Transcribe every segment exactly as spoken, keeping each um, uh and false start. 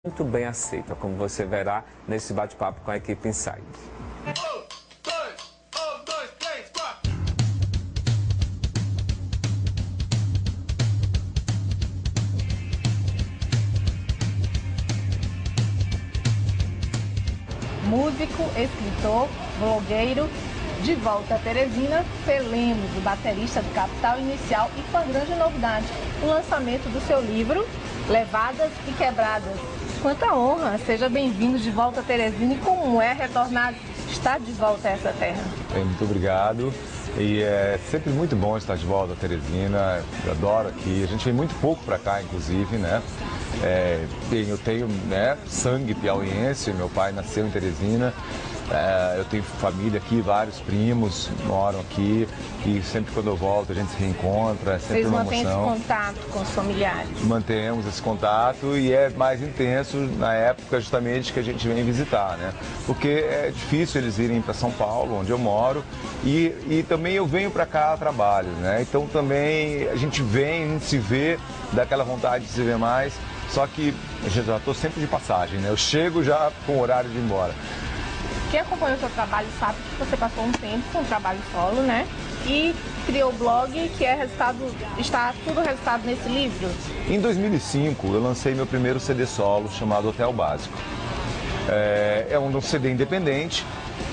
Muito bem aceita, como você verá nesse bate-papo com a equipe Inside. Músico, escritor, blogueiro, de volta a Teresina, Felemos, o baterista do Capital Inicial, e com a grande novidade, o lançamento do seu livro, Levadas e Quebradas. Quanta honra! Seja bem-vindo de volta a Teresina. E como é retornar, estar de volta a essa terra? Muito obrigado. E é sempre muito bom estar de volta a Teresina. Eu adoro aqui. A gente vem muito pouco para cá, inclusive, né? É, eu tenho, né, sangue piauiense. Meu pai nasceu em Teresina. É, eu tenho família aqui, vários primos moram aqui e sempre quando eu volto a gente se reencontra, é sempre uma emoção. Vocês mantêm esse contato com os familiares? Mantemos esse contato e é mais intenso na época justamente que a gente vem visitar, né? Porque é difícil eles irem para São Paulo, onde eu moro, e, e também eu venho para cá a trabalho, né? Então também a gente vem, se vê, dá aquela vontade de se ver mais, só que eu já estou sempre de passagem, né? Eu chego já com o horário de ir embora. Quem acompanha o seu trabalho sabe que você passou um tempo com um trabalho solo, né? E criou o blog, que é resultado, está tudo resultado nesse livro. Em dois mil e cinco, eu lancei meu primeiro C D solo, chamado Hotel Básico. É, é um C D independente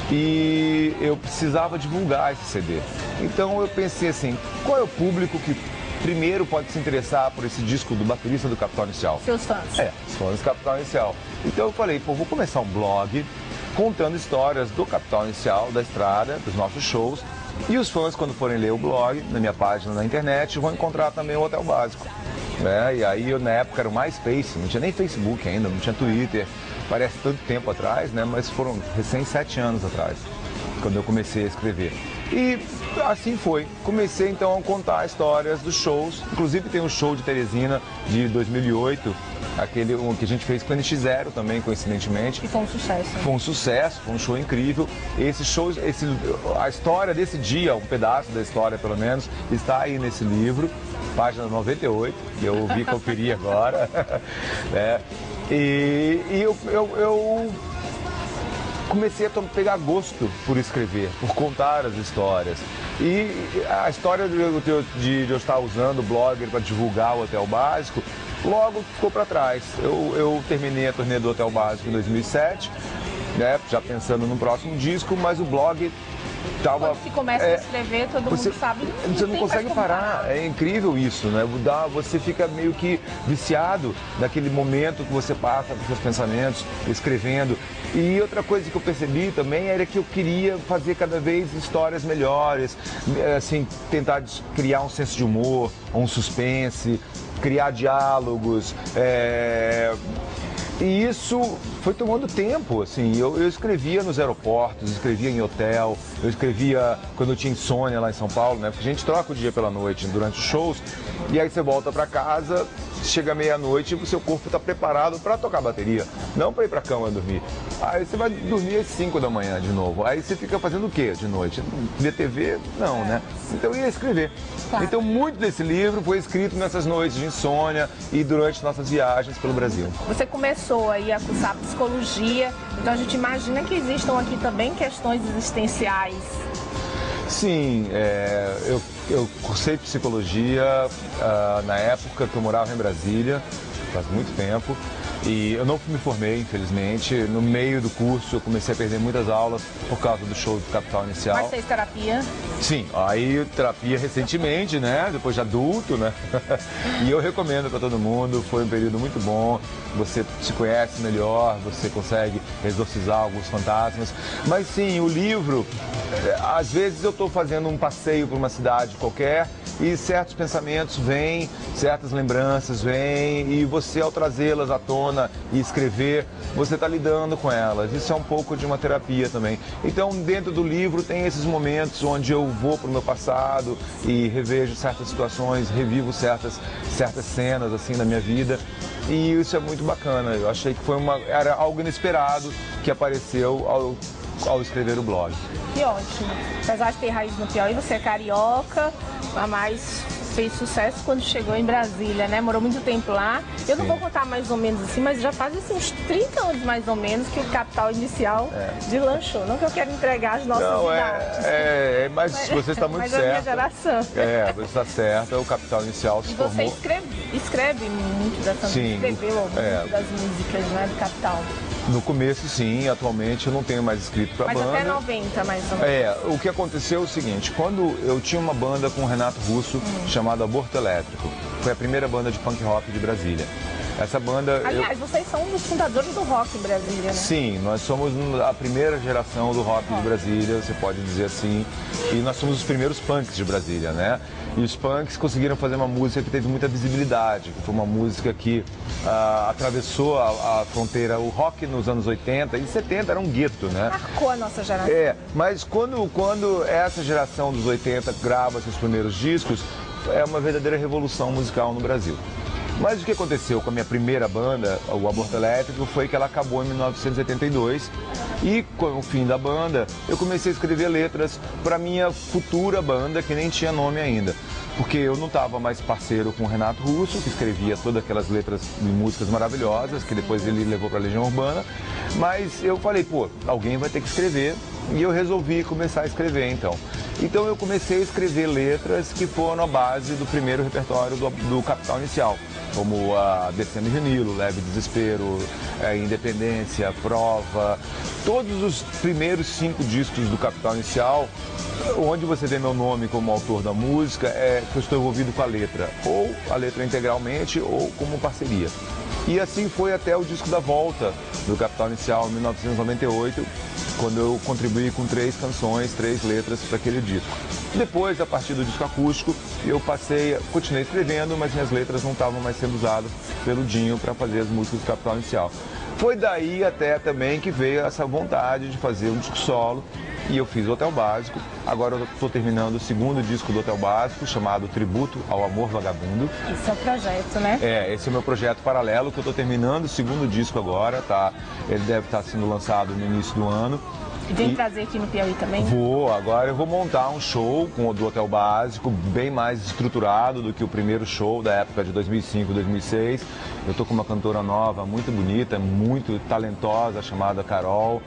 e eu precisava divulgar esse C D. Então eu pensei assim, qual é o público que primeiro pode se interessar por esse disco do baterista do Capital Inicial? Seus fãs. É, os fãs do Capital Inicial. Então eu falei, pô, vou começar um blog contando histórias do Capital Inicial, da estrada, dos nossos shows. E os fãs, quando forem ler o blog, na minha página na internet, vão encontrar também o Hotel Básico. Né? E aí, eu, na época, era o MySpace, não tinha nem Facebook ainda, não tinha Twitter. Parece tanto tempo atrás, né? Mas foram recém sete anos atrás, quando eu comecei a escrever. E assim foi. Comecei, então, a contar histórias dos shows. Inclusive, tem um show de Teresina de dois mil e oito, aquele um, que a gente fez com o N X Zero também, coincidentemente. E foi um sucesso. Foi um sucesso, foi um show incrível. Esse show, esse, a história desse dia, um pedaço da história pelo menos, está aí nesse livro, página noventa e oito, que eu vi conferir agora. É, e e eu, eu, eu comecei a pegar gosto por escrever, por contar as histórias. E a história de, de, de eu estar usando o blogger para divulgar o Hotel Básico, logo ficou para trás. Eu, eu terminei a turnê do Hotel Básico em dois mil e sete, né, já pensando no próximo disco, mas o blog tava... Quando se começa é, a escrever, todo você, mundo sabe que você não consegue parar. É incrível isso, né? Você fica meio que viciado naquele momento que você passa com seus pensamentos, escrevendo. E outra coisa que eu percebi também era que eu queria fazer cada vez histórias melhores, assim, tentar criar um senso de humor, um suspense, criar diálogos. É... E isso foi tomando tempo, assim, eu, eu escrevia nos aeroportos, escrevia em hotel, eu escrevia quando eu tinha insônia lá em São Paulo, né, porque a gente troca o dia pela noite durante os shows, e aí você volta pra casa, chega meia-noite e o seu corpo está preparado para tocar bateria, não para ir pra cama dormir. Aí você vai dormir às cinco da manhã de novo, aí você fica fazendo o quê de noite? Ver T V? Não, né? Então eu ia escrever. Claro. Então muito desse livro foi escrito nessas noites de insônia e durante nossas viagens pelo Brasil. Você começou aí a cursar psicologia, então a gente imagina que existam aqui também questões existenciais. Sim, é, eu, eu cursei psicologia uh, na época que eu morava em Brasília, faz muito tempo, e eu não me formei, infelizmente. No meio do curso eu comecei a perder muitas aulas por causa do show do Capital Inicial. Mas fez terapia? Sim, aí terapia recentemente, né, depois de adulto, né, e eu recomendo para todo mundo, foi um período muito bom, você se conhece melhor, você consegue exorcizar alguns fantasmas, mas sim, o livro, às vezes eu estou fazendo um passeio por uma cidade qualquer e certos pensamentos vêm, certas lembranças vêm, e você, ao trazê-las à tona e escrever, você está lidando com elas. Isso é um pouco de uma terapia também. Então, dentro do livro tem esses momentos onde eu vou para o meu passado e revejo certas situações, revivo certas, certas cenas assim na minha vida, e isso é muito bacana. Eu achei que foi uma, era algo inesperado que apareceu ao, ao escrever o blog. Que ótimo. Apesar de ter raiz no Piauí, você é carioca, mas fez sucesso quando chegou em Brasília, né? Morou muito tempo lá. Eu não Sim. vou contar mais ou menos assim, mas já faz assim, uns trinta anos mais ou menos que o Capital Inicial É. deslanchou. Não que eu quero entregar as nossas Não, idades. é, é, mas você está muito mas a minha certa. geração. É, você está certa, o Capital Inicial se E você formou. escreve, escreve muito dessa Sim, escreveu muito é. das músicas, né, do Capital. No começo, sim, atualmente eu não tenho mais escrito para Mas banda. até noventa, mais ou menos. É, o que aconteceu é o seguinte, quando eu tinha uma banda com o Renato Russo Hum. chamada Aborto Elétrico, foi a primeira banda de punk rock de Brasília. Essa banda... eu- Aliás, vocês são um dos fundadores do rock em Brasília, né? Sim, nós somos a primeira geração do rock de Brasília, você pode dizer assim. E nós somos os primeiros punks de Brasília, né? E os punks conseguiram fazer uma música que teve muita visibilidade, que foi uma música que ah, atravessou a, a fronteira. O rock nos anos oitenta e setenta era um gueto, né? Marcou a nossa geração. É, mas quando, quando essa geração dos oitenta grava seus primeiros discos, é uma verdadeira revolução musical no Brasil. Mas o que aconteceu com a minha primeira banda, o Aborto Elétrico, foi que ela acabou em mil novecentos e oitenta e dois e com o fim da banda eu comecei a escrever letras para minha futura banda, que nem tinha nome ainda. Porque eu não estava mais parceiro com o Renato Russo, que escrevia todas aquelas letras de músicas maravilhosas, que depois ele levou para a Legião Urbana, mas eu falei, pô, alguém vai ter que escrever, e eu resolvi começar a escrever então. Então eu comecei a escrever letras que foram a base do primeiro repertório do, do Capital Inicial, como a Descendo Rio Nilo, Leve Desespero, é, Independência, Prova, todos os primeiros cinco discos do Capital Inicial, onde você vê meu nome como autor da música, é que eu estou envolvido com a letra, ou a letra integralmente, ou como parceria. E assim foi até o disco da volta do Capital Inicial, em mil novecentos e noventa e oito, quando eu contribuí com três canções, três letras para aquele disco. Depois, a partir do disco acústico, eu passei, continuei escrevendo, mas minhas letras não estavam mais sendo usadas pelo Dinho para fazer as músicas do Capital Inicial. Foi daí até também que veio essa vontade de fazer um disco solo, e eu fiz o Hotel Básico. Agora eu estou terminando o segundo disco do Hotel Básico, chamado Tributo ao Amor Vagabundo. Isso é o projeto, né? É, esse é o meu projeto paralelo, que eu estou terminando o segundo disco agora, tá? Ele deve estar sendo lançado no início do ano. E vem E- trazer aqui no Piauí também? Vou, agora eu vou montar um show com o do Hotel Básico, bem mais estruturado do que o primeiro show da época de dois mil e cinco, dois mil e seis. Eu tô com uma cantora nova, muito bonita, muito talentosa, chamada Carol.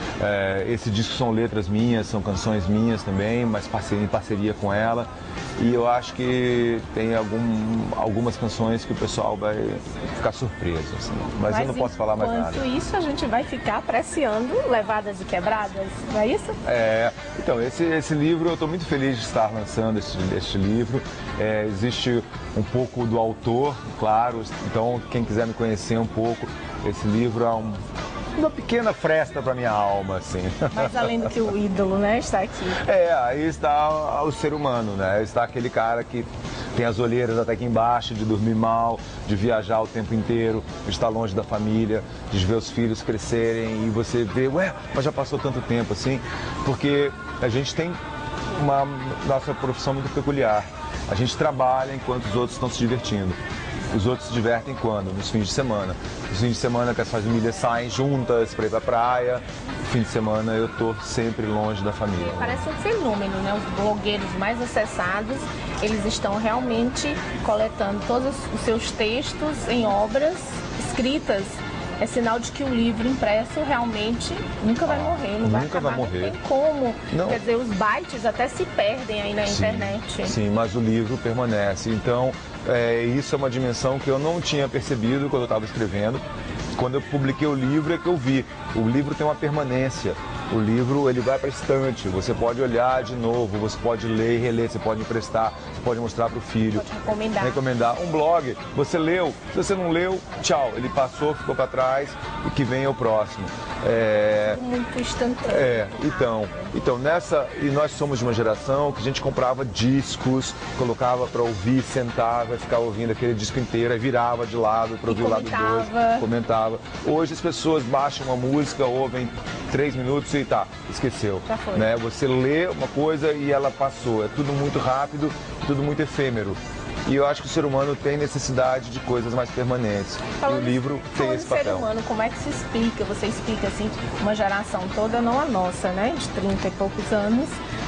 É, esse disco são letras minhas, são canções minhas também, mas parceria, em parceria com ela. E eu acho que tem algum, algumas canções que o pessoal vai ficar surpreso, assim. Mas, eu não posso falar mais nada. Enquanto isso, a gente vai ficar apreciando Levadas e Quebradas, não é isso? É, então, esse, esse livro, eu estou muito feliz de estar lançando este, este livro. É, existe um pouco do autor, claro, então quem quiser me conhecer um pouco, esse livro é um, uma pequena fresta para minha alma, assim. Mas além do que o ídolo, né, está aqui. É, aí está o ser humano, né? Está aquele cara que tem as olheiras até aqui embaixo, de dormir mal, de viajar o tempo inteiro, de estar longe da família, de ver os filhos crescerem e você vê, ué, mas já passou tanto tempo assim, porque a gente tem uma nossa profissão muito peculiar. A gente trabalha enquanto os outros estão se divertindo. Os outros se divertem quando? Nos fins de semana. Nos fins de semana que as famílias saem juntas para ir pra praia. No fim de semana eu tô sempre longe da família. Parece um fenômeno, né? Os blogueiros mais acessados, eles estão realmente coletando todos os seus textos em obras escritas. É sinal de que o livro impresso realmente nunca vai morrer, não vai nunca acabar, vai morrer. Não tem como. Não. Quer dizer, os bytes até se perdem aí na Sim, internet. Sim, mas o livro permanece. Então, é, isso é uma dimensão que eu não tinha percebido quando eu estava escrevendo. Quando eu publiquei o livro é que eu vi. O livro tem uma permanência. O livro ele vai para a estante. Você pode olhar de novo, você pode ler e reler, você pode emprestar, você pode mostrar para o filho. Pode recomendar. Recomendar. Um blog, você leu, se você não leu, tchau. Ele passou, ficou para trás e que vem o próximo. É... Muito instantâneo. É, então, então nessa, e nós somos de uma geração que a gente comprava discos, colocava para ouvir, sentava, ficava ouvindo aquele disco inteiro, aí virava de lado para ouvir o lado dois, comentava. comentava. Hoje as pessoas baixam uma música, ouvem três minutos e tá, esqueceu. Já foi. Né? Você lê uma coisa e ela passou. É tudo muito rápido, tudo muito efêmero. E eu acho que o ser humano tem necessidade de coisas mais permanentes. Falando, e o livro tem falando esse de ser papel. humano, como é que se explica? Você explica assim, uma geração toda, não a nossa, né? De trinta e poucos anos,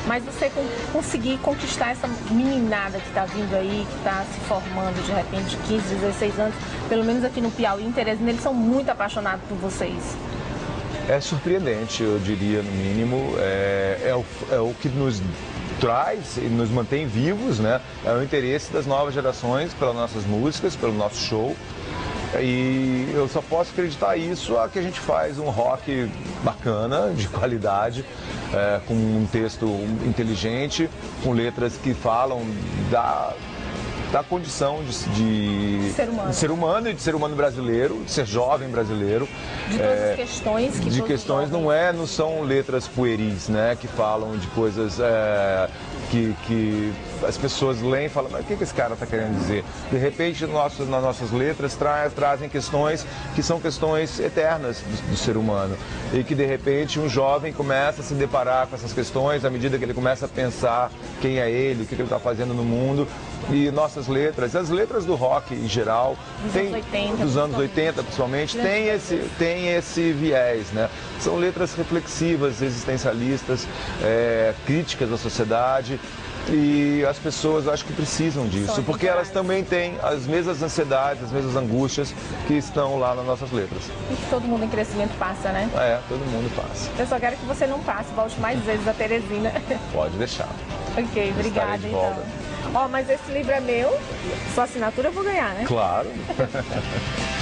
mas você con conseguir conquistar essa meninada que está vindo aí, que está se formando de repente de quinze, dezesseis anos, pelo menos aqui no Piauí e em Teresina, eles são muito apaixonados por vocês. É surpreendente, eu diria, no mínimo. É, é, o, é o que nos traz e nos mantém vivos, né? É o interesse das novas gerações pelas nossas músicas, pelo nosso show. E eu só posso acreditar isso a que a gente faz um rock bacana, de qualidade, é, com um texto inteligente, com letras que falam da, da condição de, de, ser humano. de ser humano e de ser humano brasileiro, de ser jovem brasileiro. De todas é, as questões que De questões não é, não são letras pueris, né? Que falam de coisas é, que, que as pessoas leem e falam, mas o que, que esse cara está querendo dizer? De repente, nossas, nas nossas letras tra trazem questões que são questões eternas do, do ser humano. E que, de repente, um jovem começa a se deparar com essas questões à medida que ele começa a pensar quem é ele, o que, que ele está fazendo no mundo. E nossas letras, as letras do rock em geral, dos tem, anos oitenta, dos anos oitenta principalmente, tem esse, tem esse viés, né? São letras reflexivas, existencialistas, é, críticas à sociedade. E as pessoas acho que precisam disso, porque elas também têm as mesmas ansiedades, as mesmas angústias que estão lá nas nossas letras. E que todo mundo em crescimento passa, né? É, todo mundo passa. Eu só quero que você não passe, volte mais vezes a Teresina. Pode deixar. Ok, obrigada de então. volta. Ó, mas esse livro é meu, sua assinatura eu vou ganhar, né? Claro.